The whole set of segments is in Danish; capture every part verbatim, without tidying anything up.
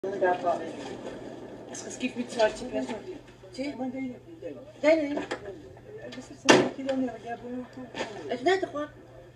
Derfra. Jeg skal skifte mit tøj til pladsen. Til? Nej, nej. Er det net godt?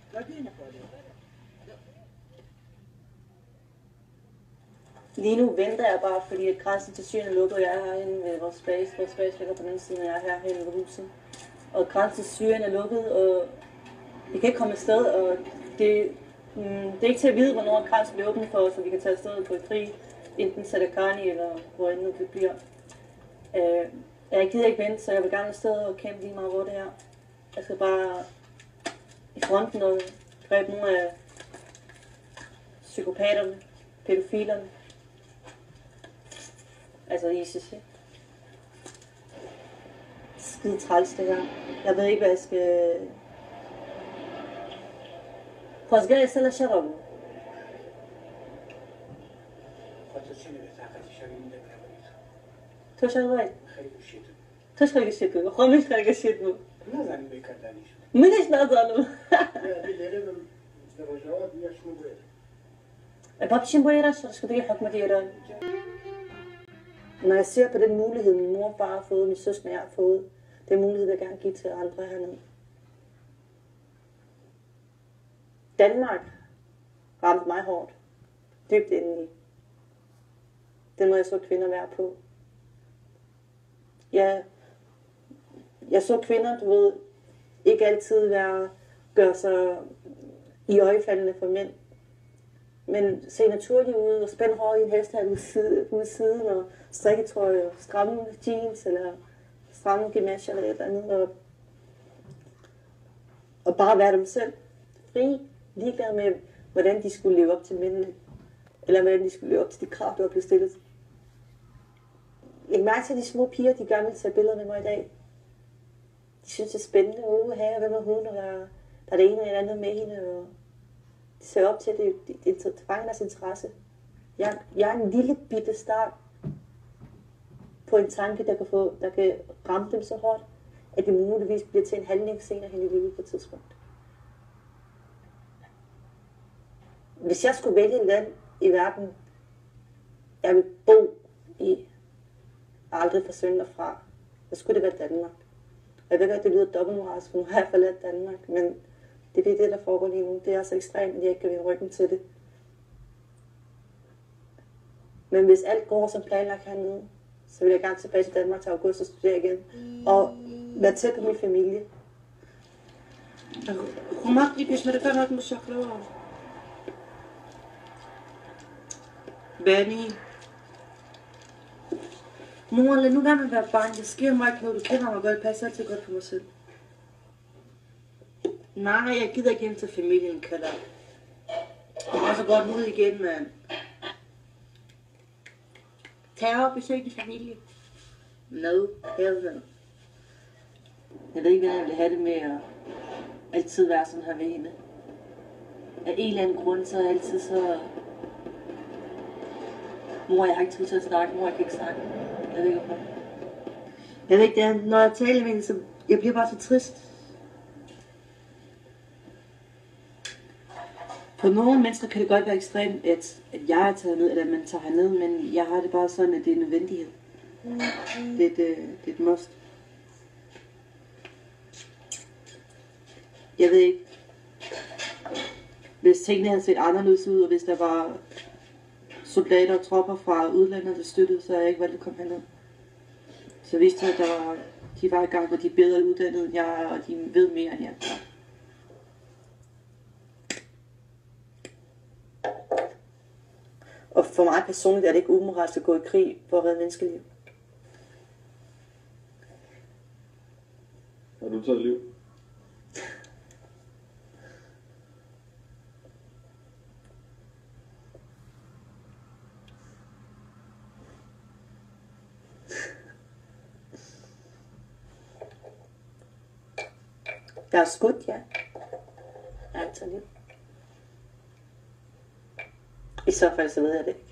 Lige nu venter jeg bare, fordi at grænsen til Syrien er lukket. Jeg er herinde ved vores base. Vores base ligger på den anden side, og jeg er herinde ved huset. Og grænsen til Syrien er lukket, og vi kan ikke komme afsted, og det, mm, det er ikke til at vide, hvornår grænsen bliver åbnet for os, så vi kan tage afsted på et fri, enten Sadakani eller hvor end det bliver. Uh, jeg gider ikke vente, så jeg vil gerne afsted og kæmpe lige meget, hvor det er. Jeg skal bare i fronten og dræbe nogle af psykopaterne, pædofilerne. Altså ISIS, ikke? Skide træls det her. Jeg ved ikke, hvad jeg skal... خوازگاه اصلا شرابه تو شغال تو شغال شدو خامش خرج شدو نزنی بکردنیش منش نزنم بابشين بويرا شرش كده حكمة إيران. Når jeg ser på den mulighed, min mor og far har fået, min søskende jeg har fået, det er mulighed, jeg gerne give til andre hernede. Danmark ramte mig hårdt, dybt indeni. Den må jeg så kvinder være på. Jeg, jeg så kvinder, du ved, ikke altid være, gøre sig i øjefaldene for mænd. Men se naturligt ud og spænde hår i en hestehal ude siden og strikketøj og stramme jeans eller stramme gamager eller et eller andet. Og, og bare være dem selv. Fri, ligeglad med, hvordan de skulle leve op til mændene. Eller hvordan de skulle leve op til de krav, der var blevet stillet. Jeg mærker til de små piger, de gerne vil tage billeder med mig i dag. De synes det er spændende. Åh, her, hvem er hun? Og der, der er det ene eller andet med hende. Og de ser op til, at det, det, det, det fanger deres interesse. Jeg, jeg er en lille bitte start på en tanke, der kan, få, der kan ramme dem så hårdt, at det muligvis bliver til en handling senere hen i livet på et tidspunkt. Hvis jeg skulle vælge et land i verden, jeg vil bo i, og aldrig forsvinde derfra, så skulle det være Danmark. Og jeg ved godt, det lyder dobbeltmoralsk, for nu har jeg forladt Danmark, men det er det, der foregår lige nu. Det er så ekstremt, at jeg ikke kan vende ryggen til det. Men hvis alt går som planlagt hernede, så vil jeg gerne tilbage til Danmark til august og studere igen. Og være tæt på min familie. خماك لي بيش مرة كانت مشكلة Benny. Mor, lad nu være med at være bange. Det sker mig ikke noget. Du kender mig godt. Jeg passer altid godt på mig selv. Nej, jeg gider ikke hjem til familien, kalder. Jeg må så godt ud igen, mand. Tag op og besøg din familie. No, hell no. Jeg ved ikke, hvordan jeg vil have det med at altid være sådan her ved hende. Af en eller anden grund, så er jeg altid så... Mor, jeg har ikke tid til at snakke. Mor, jeg kan ikke snakke. Jeg ved ikke, hvorfor. Jeg ved ikke, det er, når jeg taler med hende, så jeg bliver bare så trist. For nogle mennesker kan det godt være ekstremt, at, at jeg er taget ned, eller at man tager herned, men jeg har det bare sådan, at det er en nødvendighed. Mm. Det, er et, det er et must. Jeg ved ikke, hvis tingene havde set anderledes ud, og hvis der var soldater og tropper fra udlandet, der støttede, så havde jeg ikke valgt at komme herned. Så vidste jeg, at der var, de var i gang, og de er bedre uddannet end jeg, og de ved mere end jeg. Og for mig personligt er det ikke umoralsk at gå i krig for at redde menneskeliv. Har du taget liv? Jeg er skudt, ja. Jeg har taget liv. I så fald så ved jeg det.